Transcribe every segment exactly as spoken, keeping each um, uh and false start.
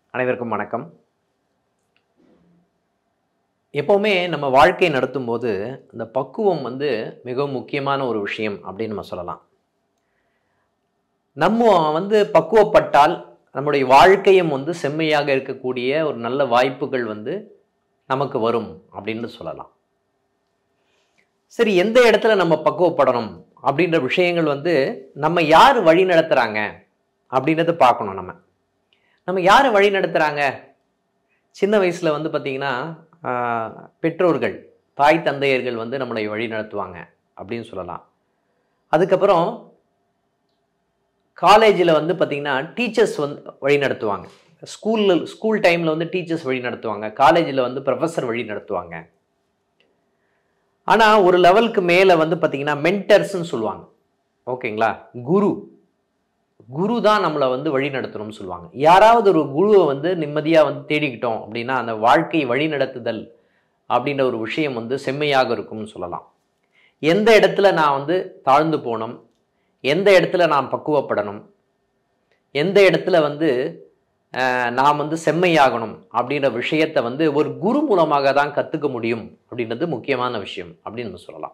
அனைவருக்கும் வணக்கம். எப்போவுமே நம்ம வாழ்க்கை நடத்தும் போது இந்த பக்குவம் வந்து மிகவும் முக்கியமான ஒரு விஷயம் அப்படின்னு நம்ம சொல்லலாம். நம்ம வந்து பக்குவப்பட்டால் நம்முடைய வாழ்க்கையும் வந்து செம்மையாக இருக்கக்கூடிய ஒரு நல்ல வாய்ப்புகள் வந்து நமக்கு வரும் அப்படின்னு சொல்லலாம். சரி, எந்த இடத்துல நம்ம பக்குவப்படணும் அப்படின்ற விஷயங்கள் வந்து நம்ம யார் வழி நடத்துகிறாங்க அப்படின்றத பார்க்கணும். நம்ம நம்ம யார் வழி நடத்துகிறாங்க? சின்ன வயசில் வந்து பார்த்திங்கன்னா பெற்றோர்கள், தாய் தந்தையர்கள் வந்து நம்மளை வழி நடத்துவாங்க அப்படின்னு சொல்லலாம். அதுக்கப்புறம் காலேஜில் வந்து பார்த்திங்கன்னா டீச்சர்ஸ் வந்து வழி நடத்துவாங்க. ஸ்கூலில் ஸ்கூல் டைமில் வந்து டீச்சர்ஸ் வழி நடத்துவாங்க. காலேஜில் வந்து ப்ரொஃபஸர் வழி நடத்துவாங்க. ஆனால் ஒரு லெவலுக்கு மேலே வந்து பார்த்திங்கன்னா மென்டர்ஸ்ன்னு சொல்லுவாங்க. ஓகேங்களா? குரு குரு தான் நம்மளை வந்து வழி நடத்தணும்னு சொல்லுவாங்க. யாராவது ஒரு குருவை வந்து நிம்மதியாக வந்து தேடிக்கிட்டோம் அப்படின்னா அந்த வாழ்க்கை வழி நடத்துதல் அப்படின்ற ஒரு விஷயம் வந்து செம்மையாக இருக்கும்னு சொல்லலாம். எந்த இடத்துல நான் வந்து தாழ்ந்து போகணும், எந்த இடத்துல நான் பக்குவப்படணும், எந்த இடத்துல வந்து நாம் வந்து செம்மையாகணும் அப்படின்ற விஷயத்தை வந்து ஒரு குரு மூலமாக தான் கற்றுக்க முடியும் அப்படின்றது முக்கியமான விஷயம் அப்படின்னு நம்ம சொல்லலாம்.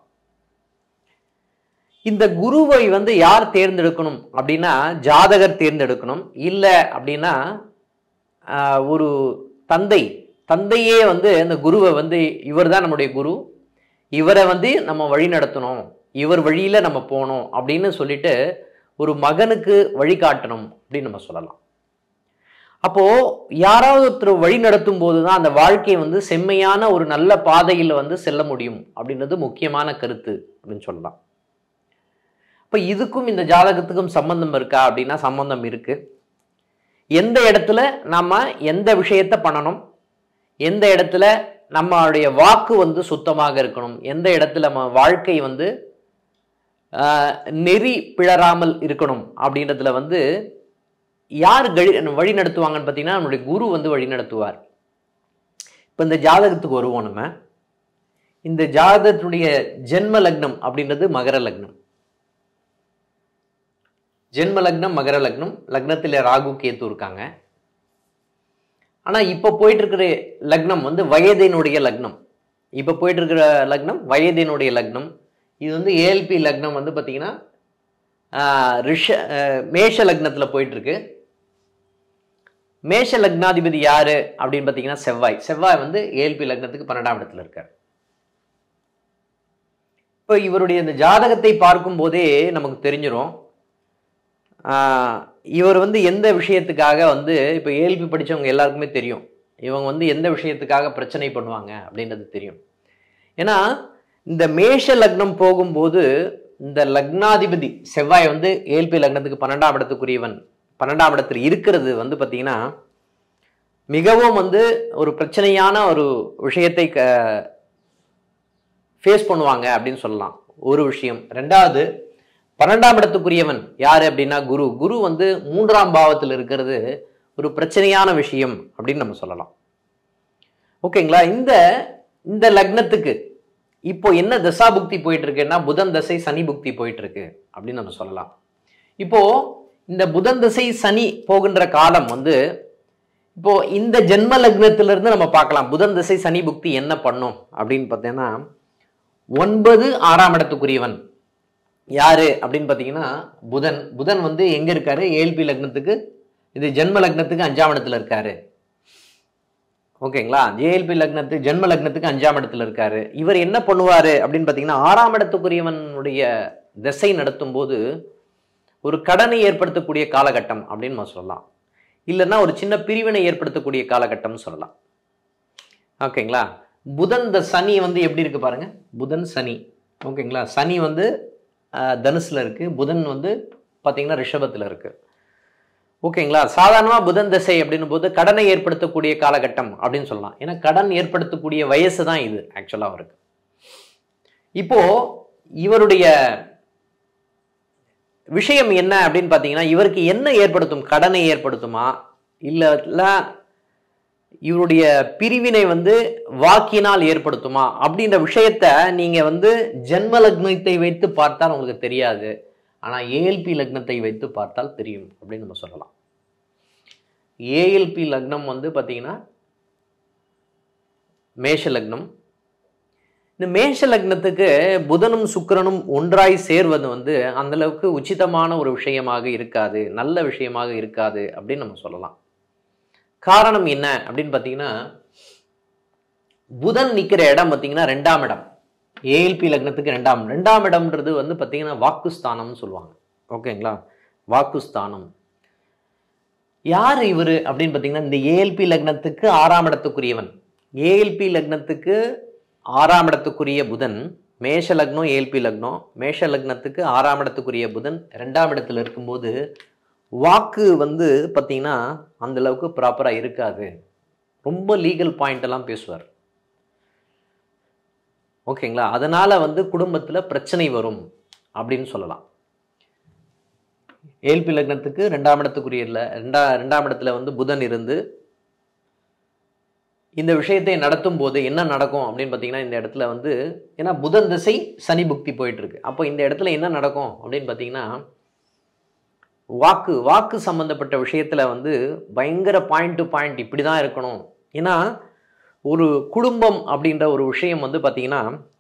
இந்த குருவை வந்து யார் தேர்ந்தெடுக்கணும் அப்படின்னா ஜாதகர் தேர்ந்தெடுக்கணும். இல்லை அப்படின்னா ஒரு தந்தை தந்தையே வந்து இந்த குருவை வந்து இவர் தான் நம்முடைய குரு, இவரை வந்து நம்ம வழி நடத்தணும், இவர் வழியில் நம்ம போகணும் அப்படின்னு சொல்லிட்டு ஒரு மகனுக்கு வழிகாட்டணும் அப்படின்னு நம்ம சொல்லலாம். அப்போது யாராவது ஒருத்தர் வழி நடத்தும் போது தான் அந்த வாழ்க்கையை வந்து செம்மையான ஒரு நல்ல பாதையில் வந்து செல்ல முடியும் அப்படின்றது முக்கியமான கருத்து அப்படின்னு சொல்லலாம். இப்போ இதுக்கும் இந்த ஜாதகத்துக்கும் சம்பந்தம் இருக்கா அப்படின்னா சம்பந்தம் இருக்குது. எந்த இடத்துல நம்ம எந்த விஷயத்தை பண்ணணும், எந்த இடத்துல நம்மளுடைய வாக்கு வந்து சுத்தமாக இருக்கணும், எந்த இடத்துல நம்ம வாழ்க்கை வந்து நெறி பிழறாமல் இருக்கணும் அப்படின்றதுல வந்து யார் வழி நடத்துவாங்கன்னு பார்த்தீங்கன்னா நம்மளுடைய குரு வந்து வழி நடத்துவார். இப்போ இந்த ஜாதகத்துக்கு வருவோம். நம்ம இந்த ஜாதகத்துடைய ஜென்ம லக்னம் அப்படின்றது மகர லக்னம். ஜென்ம லக்னம் மகர லக்னம், லக்னத்தில் ராகு கேத்து இருக்காங்க. ஆனால் இப்போ போயிட்டு இருக்கிற லக்னம் வந்து வயதினுடைய லக்னம். இப்போ போயிட்டு இருக்கிற லக்னம் வயதினுடைய லக்னம். இது வந்து ஏஎல்பி லக்னம் வந்து பார்த்தீங்கன்னா ரிஷ மேஷ லக்னத்தில் போயிட்டு இருக்கு. மேஷ லக்னாதிபதி யாரு அப்படின்னு பார்த்தீங்கன்னா செவ்வாய். செவ்வாய் வந்து ஏஎல்பி லக்னத்துக்கு பன்னெண்டாம் இடத்துல இருக்கார். இப்போ இவருடைய இந்த ஜாதகத்தை பார்க்கும் போதே நமக்கு தெரிஞ்சிடும் இவர் வந்து எந்த விஷயத்துக்காக வந்து இப்போ ஏஎல்பி படித்தவங்க எல்லாருக்குமே தெரியும் இவங்க வந்து எந்த விஷயத்துக்காக பிரச்சனை பண்ணுவாங்க அப்படின்றது தெரியும். ஏன்னா இந்த மேஷ லக்னம் போகும்போது இந்த லக்னாதிபதி செவ்வாய் வந்து ஏஎல்பி லக்னத்துக்கு பன்னெண்டாம் இடத்துக்குரியவன் பன்னெண்டாம் இடத்தில் இருக்கிறது வந்து பார்த்தீங்கன்னா மிகவும் வந்து ஒரு பிரச்சனையான ஒரு விஷயத்தை க ஃபேஸ் பண்ணுவாங்க அப்படின்னு சொல்லலாம். ஒரு விஷயம். ரெண்டாவது, பன்னெண்டாம் இடத்துக்குரியவன் யாரு அப்படின்னா குரு. குரு வந்து மூன்றாம் பாவத்தில் இருக்கிறது ஒரு பிரச்சனையான விஷயம் அப்படின்னு நம்ம சொல்லலாம். ஓகேங்களா? இந்த இந்த லக்னத்துக்கு இப்போ என்ன தசா புக்தி போயிட்டு இருக்குன்னா புதன் தசை சனி புக்தி போயிட்டு இருக்கு அப்படின்னு நம்ம சொல்லலாம். இப்போ இந்த புதன் தசை சனி போகின்ற காலம் வந்து இப்போ இந்த ஜென்ம லக்னத்திலிருந்து நம்ம பார்க்கலாம் புதன் தசை சனி புக்தி என்ன பண்ணும் அப்படின்னு பார்த்தீங்கன்னா ஒன்பது ஆறாம் இடத்துக்குரியவன் யாரு அப்படின்னு பார்த்தீங்கன்னா புதன். புதன் வந்து எங்க இருக்காரு? ஏஎல்பி லக்னத்துக்கு, இது ஜென்ம லக்னத்துக்கு அஞ்சாம் இடத்துல இருக்காரு. ஓகேங்களா? ஏஎல்பி லக்னத்துக்கு ஜென்ம லக்னத்துக்கு அஞ்சாம் இடத்துல இருக்காரு. இவர் என்ன பண்ணுவாரு அப்படின்னு பார்த்தீங்கன்னா ஆறாம் இடத்துக்குரியவனுடைய திசை நடத்தும் போது ஒரு கடனை ஏற்படுத்தக்கூடிய காலகட்டம் அப்படின்னு நம்ம சொல்லலாம். இல்லைன்னா ஒரு சின்ன பிரிவினை ஏற்படுத்தக்கூடிய காலகட்டம்னு சொல்லலாம். ஓகேங்களா? புதன் இந்த சனி வந்து எப்படி இருக்கு பாருங்க. புதன் சனி. ஓகேங்களா? சனி வந்து தனுசுல இருக்கு, புதன் வந்து பார்த்தீங்கன்னா ரிஷபத்தில் இருக்கு. ஓகேங்களா? சாதாரணமாக புதன் திசை அப்படின்னும் போது கடனை ஏற்படுத்தக்கூடிய காலகட்டம் அப்படின்னு சொல்லலாம். ஏன்னா கடன் ஏற்படுத்தக்கூடிய வயசு தான் இது ஆக்சுவலாக அவருக்கு. இப்போ இவருடைய விஷயம் என்ன அப்படின்னு பார்த்தீங்கன்னா இவருக்கு என்ன ஏற்படுத்தும்? கடனை ஏற்படுத்துமா, இல்லை இவருடைய பிரிவினை வந்து வாக்கினால் ஏற்படுத்துமா அப்படின்ற விஷயத்த நீங்க வந்து ஜென்ம லக்னத்தை வைத்து பார்த்தால் உங்களுக்கு தெரியாது. ஆனா ஏஎல்பி லக்னத்தை வைத்து பார்த்தால் தெரியும் அப்படின்னு நம்ம சொல்லலாம். ஏஎல்பி லக்னம் வந்து பார்த்தீங்கன்னா மேஷ லக்னம். இந்த மேஷ லக்னத்துக்கு புதனும் சுக்கிரனும் ஒன்றாய் சேர்வது வந்து அந்த அளவுக்கு உச்சிதமான ஒரு விஷயமாக இருக்காது, நல்ல விஷயமாக இருக்காது அப்படின்னு நம்ம சொல்லலாம். காரணம் என்ன அப்படின்னு பார்த்தீங்கன்னா, புதன் நிற்கிற இடம் பார்த்தீங்கன்னா ரெண்டாம் இடம். ஏஎல்பி லக்னத்துக்கு ரெண்டாம் ரெண்டாம் இடம்ன்றது வந்து பார்த்தீங்கன்னா வாக்குஸ்தானம்னு சொல்லுவாங்க. ஓகேங்களா, வாக்குஸ்தானம். யார் இவர் அப்படின்னு பார்த்தீங்கன்னா, இந்த ஏஎல்பி லக்னத்துக்கு ஆறாம் இடத்துக்குரியவன். ஏஎல்பி லக்னத்துக்கு ஆறாம் இடத்துக்குரிய புதன், மேஷ லக்னம் ஏஎல்பி லக்னம், மேஷ லக்னத்துக்கு ஆறாம் இடத்துக்குரிய புதன் ரெண்டாம் இடத்துல இருக்கும்போது வாக்கு வந்து பார்த்தீங்கன்னா அந்த அளவுக்கு ப்ராப்பராக இருக்காது. ரொம்ப லீகல் பாயிண்ட் எல்லாம் பேசுவார். ஓகேங்களா, அதனால வந்து குடும்பத்தில் பிரச்சனை வரும் அப்படின்னு சொல்லலாம். ஏஎல்பி லக்னத்துக்கு ரெண்டாம் இடத்துக்குரிய இல்லை ரெண்டா ரெண்டாம் இடத்துல வந்து புதன் இருந்து இந்த விஷயத்தை நடத்தும் போது என்ன நடக்கும் அப்படின்னு பார்த்தீங்கன்னா, இந்த இடத்துல வந்து ஏன்னா புதன் திசை சனி புக்தி போயிட்டு இருக்கு. அப்போ இந்த இடத்துல என்ன நடக்கும் அப்படின்னு பார்த்தீங்கன்னா, வாக்கு வாக்கு சம்பந்தப்பட்ட விஷயத்துல வந்து பயங்கர பாயிண்ட் டு பாயிண்ட் இப்படி தான் இருக்கணும். ஏன்னா ஒரு குடும்பம் அப்படின்ற ஒரு விஷயம் வந்து பார்த்தீங்கன்னா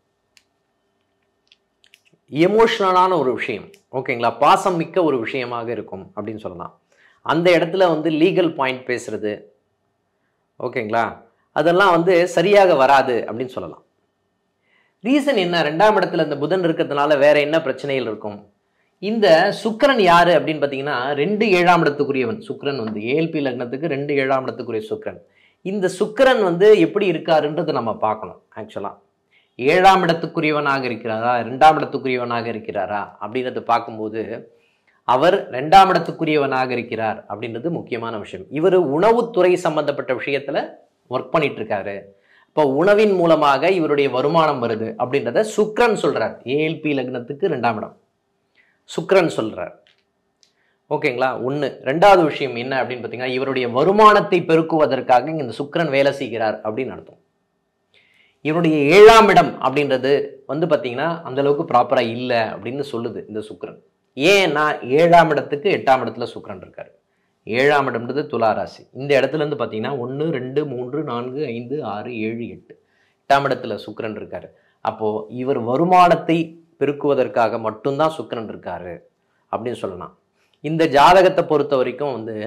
எமோஷ்னலான ஒரு விஷயம். ஓகேங்களா, பாசம் மிக்க ஒரு விஷயமாக இருக்கும் அப்படின்னு சொல்லலாம். அந்த இடத்துல வந்து லீகல் பாயிண்ட் பேசுறது, ஓகேங்களா, அதெல்லாம் வந்து சரியாக வராது அப்படின்னு சொல்லலாம். ரீசன் என்ன, ரெண்டாம் இடத்துல இந்த புதன் இருக்கிறதுனால வேற என்ன பிரச்சனைகள் இருக்கும்? இந்த சுக்கிரன் யாரு அப்படின்னு பார்த்தீங்கன்னா ரெண்டு ஏழாம் இடத்துக்குரியவன் சுக்கிரன் வந்து ஏஎல்பி லக்னத்துக்கு ரெண்டு ஏழாம் இடத்துக்குரிய சுக்கிரன். இந்த சுக்கிரன் வந்து எப்படி இருக்காருன்றதை நம்ம பார்க்கணும். ஆக்சுவலா ஏழாம் இடத்துக்குரியவனாக இருக்கிறாரா, ரெண்டாம் இடத்துக்குரியவனாக இருக்கிறாரா அப்படின்றத பார்க்கும்போது அவர் ரெண்டாம் இடத்துக்குரியவனாக இருக்கிறார் அப்படின்றது முக்கியமான விஷயம். இவர் உணவுத்துறை சம்பந்தப்பட்ட விஷயத்துல ஒர்க் பண்ணிட்டு இருக்காரு. இப்போ உணவின் மூலமாக இவருடைய வருமானம் வருது அப்படின்றத சுக்கிரன் சொல்றார். ஏஎல்பி லக்னத்துக்கு ரெண்டாம் இடம் சுக்கிரன் சொல்றார். ஓகேங்களா, ஒன்று. ரெண்டாவது விஷயம் என்ன அப்படின்னு பார்த்தீங்கன்னா, இவருடைய வருமானத்தை பெருக்குவதற்காக இந்த சுக்கிரன் வேலை செய்கிறார் அப்படின்னு அர்த்தம். இவருடைய ஏழாம் இடம் அப்படின்றது வந்து பார்த்தீங்கன்னா அந்த அளவுக்கு ப்ராப்பராக இல்லை அப்படின்னு சொல்லுது இந்த சுக்கிரன். ஏன்னா ஏழாம் இடத்துக்கு எட்டாம் இடத்துல சுக்கிரன் இருக்காரு. ஏழாம் இடம்ன்றது துளாராசி. இந்த இடத்துல இருந்து பார்த்தீங்கன்னா ஒன்று ரெண்டு மூன்று நான்கு ஐந்து ஆறு ஏழு எட்டு எட்டாம் இடத்துல சுக்கிரன் இருக்காரு. அப்போ இவர் வருமானத்தை பெருக்குவதற்காக மட்டும்தான் சுக்கிரன் இருக்காரு அப்படின்னு சொல்லலாம். இந்த ஜாதகத்தை பொறுத்த வரைக்கும் வந்து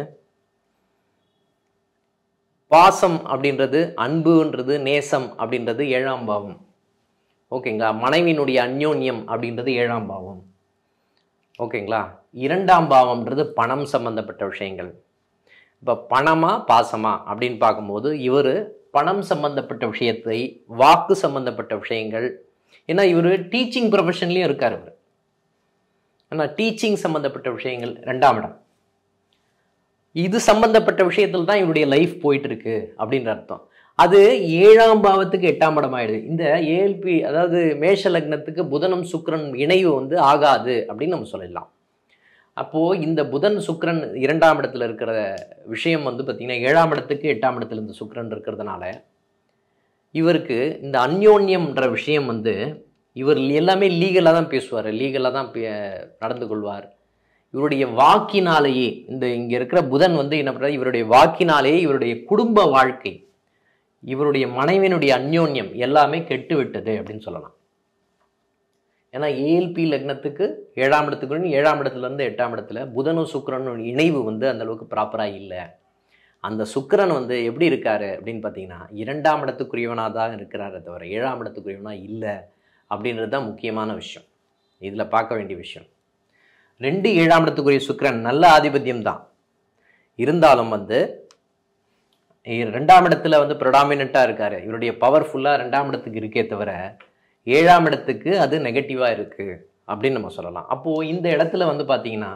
பாசம் அப்படின்றது, அன்புன்றது, நேசம் அப்படின்றது ஏழாம் பாவம். ஓகேங்களா, மனைவியினுடைய அந்யோன்யம் அப்படின்றது ஏழாம் பாவம். ஓகேங்களா, இரண்டாம் பாவம்ன்றது பணம் சம்பந்தப்பட்ட விஷயங்கள். இப்போ பணமா பாசமா அப்படின்னு பார்க்கும்போது இவர் பணம் சம்பந்தப்பட்ட விஷயத்தை, வாக்கு சம்பந்தப்பட்ட விஷயங்கள், ஏன்னா இவர் டீச்சிங் ப்ரொஃபஷன்லையும் இருக்கார். இவர் ஆனால் டீச்சிங் சம்பந்தப்பட்ட விஷயங்கள் ரெண்டாம் இடம், இது சம்பந்தப்பட்ட விஷயத்தில் தான் இவருடைய லைஃப் போயிட்டு இருக்கு அப்படின்ற அர்த்தம். அது ஏழாம் பாவத்துக்கு எட்டாம் இடம் ஆயிடுது. இந்த ஏஎல்பி அதாவது மேஷ லக்னத்துக்கு புதனும் சுக்கிரன் இணைவு வந்து ஆகாது அப்படின்னு நம்ம சொல்லலாம். அப்போ இந்த புதன் சுக்கிரன் இரண்டாம் இடத்துல இருக்கிற விஷயம் வந்து பார்த்தீங்கன்னா ஏழாம் இடத்துக்கு எட்டாம் இடத்துல இந்த சுக்கிரன் இருக்கிறதுனால இவருக்கு இந்த அந்யோன்யம்ன்ற விஷயம் வந்து இவர் எல்லாமே லீகலாக தான் பேசுவார், லீகலாக தான் நடந்து கொள்வார். இவருடைய வாக்கினாலேயே இந்த இங்கே இருக்கிற புதன் வந்து என்ன பண்ணுறாரு, இவருடைய வாக்கினாலேயே இவருடைய குடும்ப வாழ்க்கை, இவருடைய மனைவியினுடைய அந்யோன்யம் எல்லாமே கெட்டு விட்டது அப்படின்னு சொல்லலாம். ஏன்னா ஏஎல்பி லக்னத்துக்கு ஏழாம் இடத்துக்கு ஏழாம் இடத்துலேருந்து எட்டாம் இடத்துல புதனும் சுக்கிரனும் இணைவு வந்து அந்த அளவுக்கு ப்ராப்பராக இல்லை. அந்த சுக்கிரன் வந்து எப்படி இருக்காரு அப்படின்னு பார்த்தீங்கன்னா இரண்டாம் இடத்துக்குரியவனாக தான் இருக்கிறாரே தவிர ஏழாம் இடத்துக்குரியவனாக இல்லை அப்படின்றது தான் முக்கியமான விஷயம். இதில் பார்க்க வேண்டிய விஷயம். ரெண்டு ஏழாம் இடத்துக்குரிய சுக்கிரன் நல்ல ஆதிபத்தியம் தான் இருந்தாலும் வந்து ரெண்டாம் இடத்துல வந்து ப்ரொடாமினண்ட்டாக இருக்காரு. இவருடைய பவர்ஃபுல்லாக ரெண்டாம் இடத்துக்கு இருக்கே தவிர ஏழாம் இடத்துக்கு அது நெகட்டிவாக இருக்குது அப்படின்னு நம்ம சொல்லலாம். அப்போது இந்த இடத்துல வந்து பார்த்தீங்கன்னா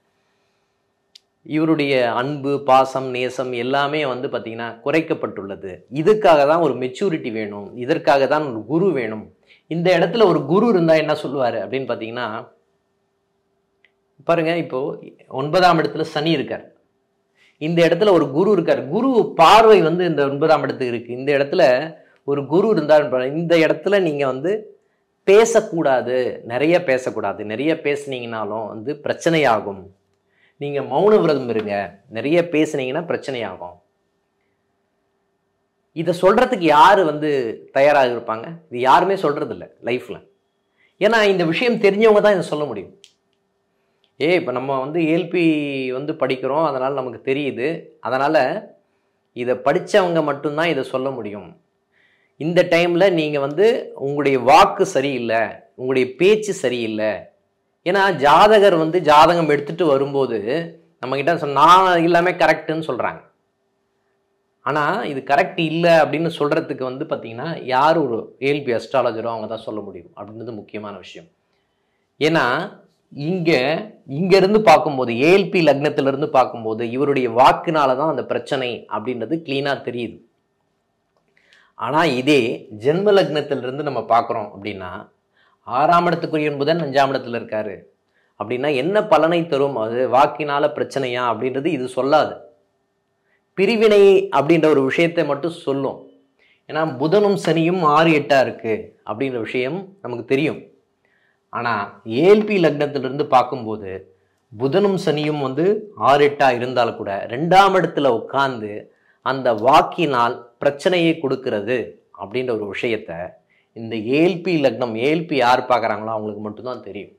இவருடைய அன்பு, பாசம், நேசம் எல்லாமே வந்து பார்த்தீங்கன்னா குறைக்கப்பட்டுள்ளது. இதுக்காக தான் ஒரு மெச்சூரிட்டி வேணும், இதற்காக தான் ஒரு குரு வேணும். இந்த இடத்துல ஒரு குரு இருந்தால் என்ன சொல்லுவார் அப்படின்னு பார்த்தீங்கன்னா, பாருங்க, இப்போ ஒன்பதாம் இடத்துல சனி இருக்கார், இந்த இடத்துல ஒரு குரு இருக்கார். குரு பார்வை வந்து இந்த ஒன்பதாம் இடத்துக்கு இருக்கு. இந்த இடத்துல ஒரு குரு இருந்தால் இந்த இடத்துல நீங்க வந்து பேசக்கூடாது, நிறைய பேசக்கூடாது. நிறைய பேசுனீங்கனாலும் வந்து பிரச்சனையாகும். நீங்கள் மௌன விரதம் இருங்க, நிறைய பேசுனீங்கன்னா பிரச்சனையாகும். இதை சொல்கிறதுக்கு யார் வந்து தயாராக இருப்பாங்க? இது யாருமே சொல்கிறது இல்லை லைஃப்பில். ஏன்னா இந்த விஷயம் தெரிஞ்சவங்க தான் இதை சொல்ல முடியும். ஏ இப்போ நம்ம வந்து ஏஎல்பி வந்து படிக்கிறோம், அதனால் நமக்கு தெரியுது, அதனால் இதை படித்தவங்க மட்டும்தான் இதை சொல்ல முடியும். இந்த டைமில் நீங்கள் வந்து உங்களுடைய வாக்கு சரியில்லை, உங்களுடைய பேச்சு சரியில்லை. ஏன்னா ஜாதகர் வந்து ஜாதகம் எடுத்துகிட்டு வரும்போது நம்மக்கிட்ட சொன்ன நான் எல்லாமே கரெக்டுன்னு சொல்கிறாங்க. ஆனால் இது கரெக்ட் இல்லை அப்படின்னு சொல்கிறதுக்கு வந்து பார்த்திங்கன்னா யார் ஒரு ஏஎல்பி அஸ்ட்ராலஜரோ அவங்க தான் சொல்ல முடியும் அப்படின்றது முக்கியமான விஷயம். ஏன்னா இங்கே இங்கேருந்து பார்க்கும்போது ஏஎல்பி லக்னத்திலிருந்து பார்க்கும்போது இவருடைய வாக்குனால தான் அந்த பிரச்சனை அப்படின்றது க்ளீனாக தெரியுது. ஆனால் இதே ஜென்ம லக்னத்திலிருந்து நம்ம பார்க்குறோம் அப்படின்னா ஆறாம் இடத்துக்குரிய புதன் அஞ்சாம் இடத்துல இருக்காரு அப்படின்னா என்ன பலனை தரும்? அது வாக்கினால பிரச்சனையா அப்படின்றது இது சொல்லாது. பிரிவினை அப்படின்ற ஒரு விஷயத்தை மட்டும் சொல்லும். ஏன்னா புதனும் சனியும் ஆறு எட்டா இருக்கு அப்படின்ற விஷயம் நமக்கு தெரியும். ஆனால் ஏஎல்பி லக்னத்திலிருந்து பார்க்கும்போது புதனும் சனியும் வந்து ஆறு எட்டா இருந்தால் கூட ரெண்டாம் இடத்துல உட்கார்ந்து அந்த வாக்கினால் பிரச்சனையை கொடுக்கிறது அப்படின்ற ஒரு விஷயத்த இந்த ஏஎல்பி லக்னம் ஏஎல்பி யார் பார்க்குறாங்களோ அவங்களுக்கு மட்டும்தான் தெரியும்.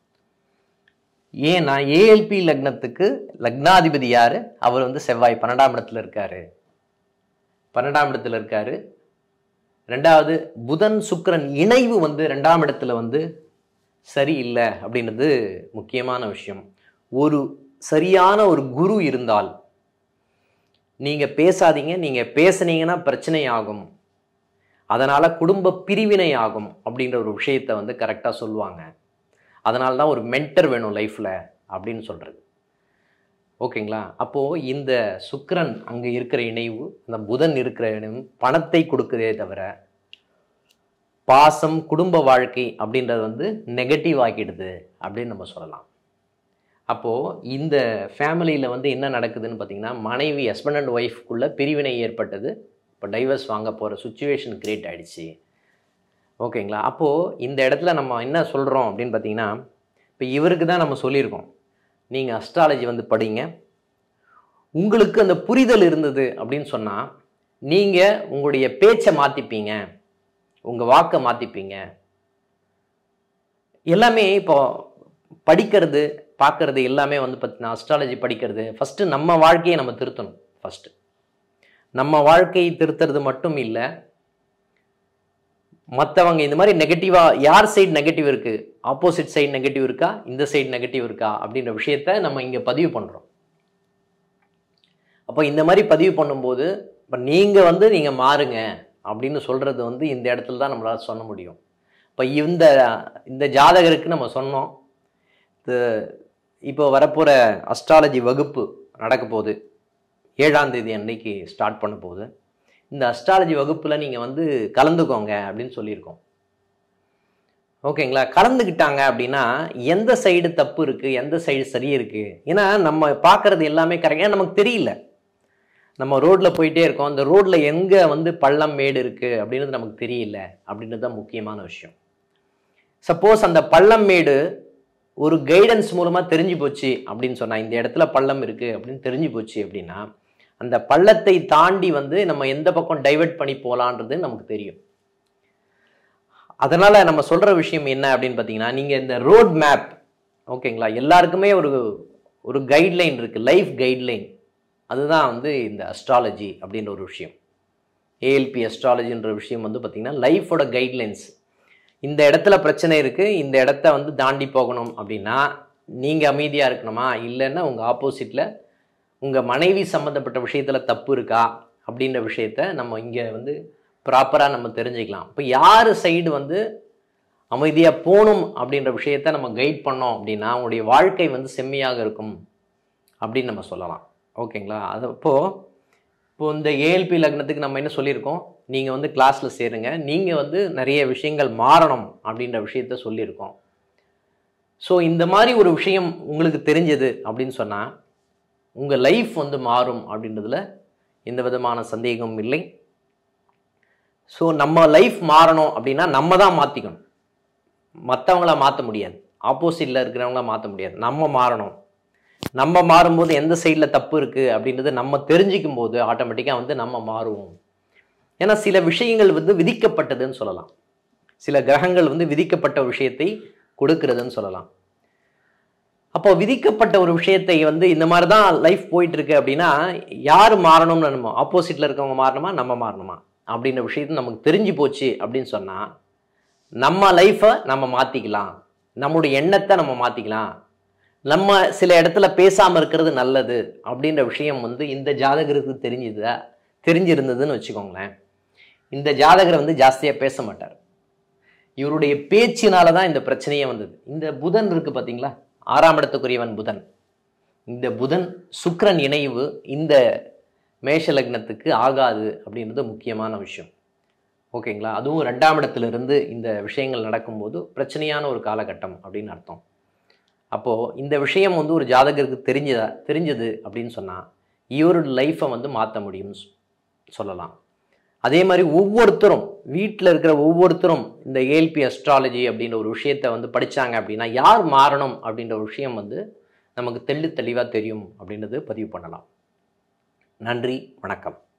ஏன்னா ஏஎல்பி லக்னத்துக்கு லக்னாதிபதி யாரு? அவர் வந்து செவ்வாய் பன்னெண்டாம் இடத்துல இருக்காரு. பன்னெண்டாம் இடத்துல இருக்காரு. ரெண்டாவது புதன் சுக்கிரன் இணைவு வந்து ரெண்டாம் இடத்துல வந்து சரியில்லை அப்படின்றது முக்கியமான விஷயம். ஒரு சரியான ஒரு குரு இருந்தால் நீங்க பேசாதீங்க, நீங்க பேசுனீங்கன்னா பிரச்சனை ஆகும், அதனால குடும்ப பிரிவினை ஆகும் அப்படின்ற ஒரு விஷயத்தை வந்து கரெக்டாக சொல்லுவாங்க. அதனால தான் ஒரு மென்டர் வேணும் லைஃப்பில் அப்படின்னு சொல்கிறது. ஓகேங்களா? அப்போது இந்த சுக்கிரன் அங்கே இருக்கிற இணைவு, அந்த புதன் இருக்கிற இணைவு பணத்தை கொடுக்குதே தவிர பாசம் குடும்ப வாழ்க்கை அப்படின்றது வந்து நெகட்டிவ் ஆக்கிடுது அப்படின்னு நம்ம சொல்லலாம். அப்போது இந்த ஃபேமிலியில் வந்து என்ன நடக்குதுன்னு பார்த்தீங்கன்னா மனைவி ஹஸ்பண்ட் அண்ட் ஒய்ஃப்குள்ளே பிரிவினை ஏற்பட்டது. இப்போ டைவர்ஸ் வாங்க போகிற சுச்சுவேஷன் கிரியேட் ஆகிடுச்சு. ஓகேங்களா? அப்போது இந்த இடத்துல நம்ம என்ன சொல்கிறோம் அப்படின்னு பார்த்தீங்கன்னா இப்போ இவருக்கு தான் நம்ம சொல்லியிருக்கோம் நீங்கள் அஸ்ட்ராலஜி வந்து படிங்க, உங்களுக்கு அந்த புரிதல் இருந்தது அப்படின்னு சொன்னால் நீங்கள் உங்களுடைய பேச்சை மாற்றிப்பீங்க, உங்கள் வாக்கை மாற்றிப்பீங்க. எல்லாமே இப்போ படிக்கிறது பார்க்கறது எல்லாமே வந்து பார்த்தீங்கன்னா அஸ்ட்ராலஜி படிக்கிறது ஃபஸ்ட்டு நம்ம வாழ்க்கையை நம்ம திருத்தணும். ஃபஸ்ட்டு நம்ம வாழ்க்கையை திருத்துறது மட்டும் இல்லை, மற்றவங்க இந்த மாதிரி நெகட்டிவாக யார் சைடு நெகட்டிவ் இருக்குது, ஆப்போசிட் சைடு நெகட்டிவ் இருக்கா, இந்த சைடு நெகட்டிவ் இருக்கா அப்படின்ற விஷயத்த நம்ம இங்கே பதிவு பண்ணுறோம். அப்போ இந்த மாதிரி பதிவு பண்ணும்போது இப்போ நீங்கள் வந்து நீங்கள் மாறுங்க அப்படின்னு சொல்கிறது வந்து இந்த இடத்துல தான் நம்மளால் சொல்ல முடியும். இப்போ இந்த இந்த ஜாதகருக்கு நம்ம சொன்னோம் இப்போ வரப்போகிற அஸ்ட்ராலஜி வகுப்பு நடக்க போகுது, ஏழாம் தேதி அன்னைக்கு ஸ்டார்ட் பண்ண போகுது. இந்த அஸ்ட்ராலஜி வகுப்பில் நீங்கள் வந்து கலந்துக்கோங்க அப்படின்னு சொல்லியிருக்கோம். ஓகேங்களா? கலந்துக்கிட்டாங்க அப்படின்னா எந்த சைடு தப்பு இருக்குது, எந்த சைடு சரி இருக்குது. ஏன்னா நம்ம பார்க்குறது எல்லாமே கரெக்டாக நமக்கு தெரியல. நம்ம ரோட்டில் போயிட்டே இருக்கோம், அந்த ரோட்டில் எங்கே வந்து பள்ளம் மேடு இருக்குது அப்படின்றது நமக்கு தெரியல அப்படின்றது தான் முக்கியமான விஷயம். சப்போஸ் அந்த பள்ளம் மேடு ஒரு கைடன்ஸ் மூலமாக தெரிஞ்சு போச்சு அப்படின்னு சொன்னால் இந்த இடத்துல பள்ளம் இருக்குது அப்படின்னு தெரிஞ்சு போச்சு அப்படின்னா அந்த பள்ளத்தை தாண்டி வந்து நம்ம எந்த பக்கம் டைவர்ட் பண்ணி போகலான்றது நமக்கு தெரியும். அதனால் நம்ம சொல்கிற விஷயம் என்ன அப்படின்னு பார்த்தீங்கன்னா நீங்கள் இந்த ரோட் மேப், ஓகேங்களா, எல்லாருக்குமே ஒரு ஒரு கைட்லைன் இருக்குது, லைஃப் கைட்லைன். அதுதான் வந்து இந்த அஸ்ட்ராலஜி அப்படின்ற ஒரு விஷயம். ஏஎல்பி அஸ்ட்ராலஜின்ற விஷயம் வந்து பார்த்திங்கன்னா லைஃபோட கைட்லைன்ஸ். இந்த இடத்துல பிரச்சனை இருக்குது, இந்த இடத்த வந்து தாண்டி போகணும் அப்படின்னா நீங்கள் அமைதியாக இருக்கணுமா, இல்லைன்னா உங்கள் ஆப்போசிட்டில் உங்கள் மனைவி சம்மந்தப்பட்ட விஷயத்தில் தப்பு இருக்கா அப்படின்ற விஷயத்த நம்ம இங்கே வந்து ப்ராப்பராக நம்ம தெரிஞ்சுக்கலாம். இப்போ யார் சைடு வந்து அமைதியாக போகணும் அப்படின்ற விஷயத்த நம்ம கைட் பண்ணோம் அப்படின்னா அவங்களுடைய வாழ்க்கை வந்து செம்மையாக இருக்கும் அப்படின்னு நம்ம சொல்லலாம். ஓகேங்களா? அது அப்போது இப்போது இந்த ஏஎல்பி லக்னத்துக்கு நம்ம என்ன சொல்லியிருக்கோம், நீங்கள் வந்து கிளாஸில் சேருங்க, நீங்கள் வந்து நிறைய விஷயங்கள் மாறணும் அப்படின்ற விஷயத்த சொல்லியிருக்கோம். ஸோ இந்த மாதிரி ஒரு விஷயம் உங்களுக்கு தெரிஞ்சது அப்படின்னு சொன்னால் உங்கள் லைஃப் வந்து மாறும் அப்படின்றதுல எந்த விதமான சந்தேகமும் இல்லை. ஸோ நம்ம லைஃப் மாறணும் அப்படின்னா நம்ம தான் மாற்றிக்கணும், மற்றவங்கள மாற்ற முடியாது, ஆப்போசிட்டில் இருக்கிறவங்கள மாற்ற முடியாது, நம்ம மாறணும். நம்ம மாறும்போது எந்த சைடில் தப்பு இருக்குது அப்படின்றது நம்ம தெரிஞ்சிக்கும் போது ஆட்டோமேட்டிக்காக வந்து நம்ம மாறுவோம். ஏன்னா சில விஷயங்கள் வந்து விதிக்கப்பட்டதுன்னு சொல்லலாம். சில கிரகங்கள் வந்து விதிக்கப்பட்ட விஷயத்தை கொடுக்கிறதுன்னு சொல்லலாம். அப்போ விதிக்கப்பட்ட ஒரு விஷயத்தை வந்து இந்த மாதிரி தான் லைஃப் போயிட்டு இருக்கு அப்படின்னா யார் மாறணும்னு நம்ம ஆப்போசிட்டில் இருக்கவங்க மாறணுமா நம்ம மாறணுமா அப்படின்ற விஷயத்தை நமக்கு தெரிஞ்சு போச்சு அப்படின்னு சொன்னால் நம்ம லைஃப்பை நம்ம மாற்றிக்கலாம், நம்முடைய எண்ணத்தை நம்ம மாற்றிக்கலாம், நம்ம சில இடத்துல பேசாமல் இருக்கிறது நல்லது அப்படின்ற விஷயம் வந்து இந்த ஜாதகருக்கு தெரிஞ்சுதா தெரிஞ்சிருந்ததுன்னு வச்சுக்கோங்களேன். இந்த ஜாதகரை வந்து ஜாஸ்தியாக பேச மாட்டார். இவருடைய பேச்சினால தான் இந்த பிரச்சனையே வந்தது. இந்த புதன் இருக்கு பார்த்தீங்களா, ஆறாம் இடத்துக்குரியவன் புதன். இந்த புதன் சுக்கிரன் இணைவு இந்த மேஷ லக்னத்துக்கு ஆகாது அப்படின்றது முக்கியமான விஷயம். ஓகேங்களா? அதுவும் ரெண்டாம் இடத்துல இருந்து இந்த விஷயங்கள் நடக்கும்போது பிரச்சனையான ஒரு காலகட்டம் அப்படின்னு அர்த்தம். அப்போது இந்த விஷயம் வந்து ஒரு ஜாதகருக்கு தெரிஞ்சதா தெரிஞ்சது அப்படின்னு சொன்னால் இவரோட லைஃப்பை வந்து மாற்ற முடியும்னு சொல்லலாம். அதே மாதிரி ஒவ்வொருத்தரும் வீட்டில் இருக்கிற ஒவ்வொருத்தரும் இந்த ஏஎல்பி அஸ்ட்ராலஜி அப்படின்ற ஒரு விஷயத்தை வந்து படித்தாங்க அப்படின்னா யார் மாறணும் அப்படின்ற ஒரு விஷயம் வந்து நமக்கு தெள்ளு தெளிவாக தெரியும் அப்படின்றது பதிவு பண்ணலாம். நன்றி, வணக்கம்.